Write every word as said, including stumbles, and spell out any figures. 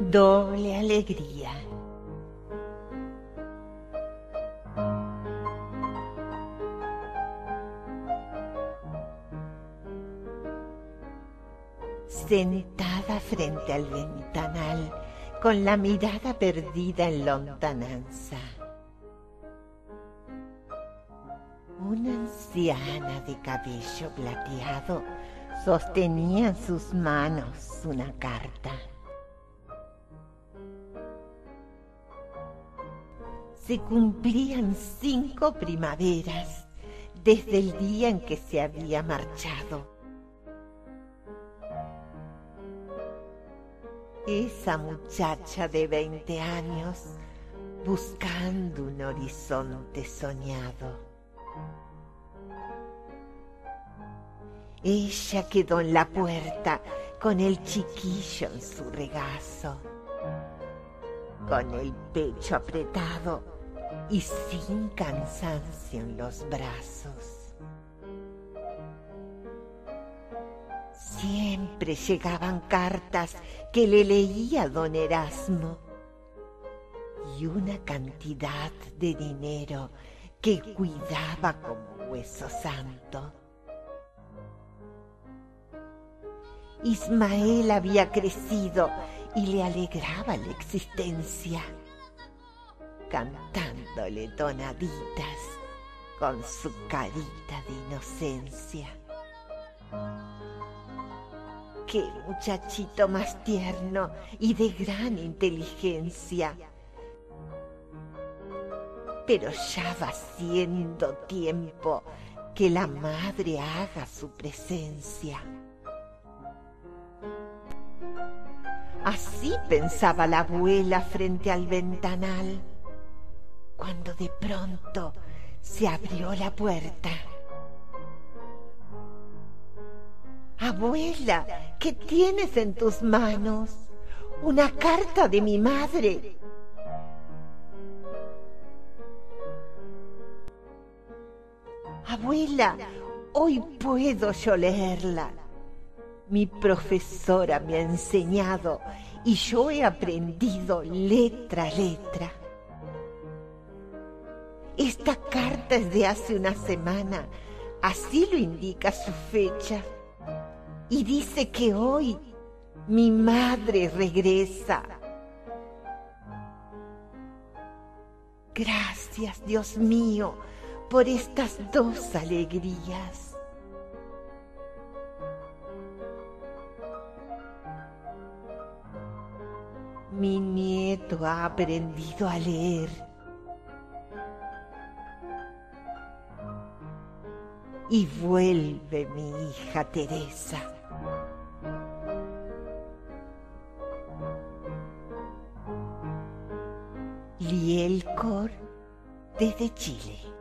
Doble alegría. Sentada frente al ventanal, con la mirada perdida en lontananza, una anciana de cabello plateado sostenía en sus manos una carta. Se cumplían cinco primaveras desde el día en que se había marchado. Esa muchacha de veinte años buscando un horizonte soñado. Ella quedó en la puerta con el chiquillo en su regazo, con el pecho apretado y sin cansancio en los brazos. Siempre llegaban cartas que le leía don Erasmo y una cantidad de dinero que cuidaba como hueso santo. Ismael había crecido y le alegraba la existencia, cantándole tonaditas con su carita de inocencia. ¡Qué muchachito más tierno y de gran inteligencia! Pero ya va siendo tiempo que la madre haga su presencia. Así pensaba la abuela frente al ventanal, cuando de pronto se abrió la puerta. Abuela, ¿qué tienes en tus manos? Una carta de mi madre. Abuela, hoy puedo yo leerla. Mi profesora me ha enseñado y yo he aprendido letra a letra. Esta carta es de hace una semana, así lo indica su fecha. Y dice que hoy mi madre regresa. Gracias, Dios mío, por estas dos alegrías. Mi nieto ha aprendido a leer. Y vuelve mi hija Teresa. Lielcor desde Chile.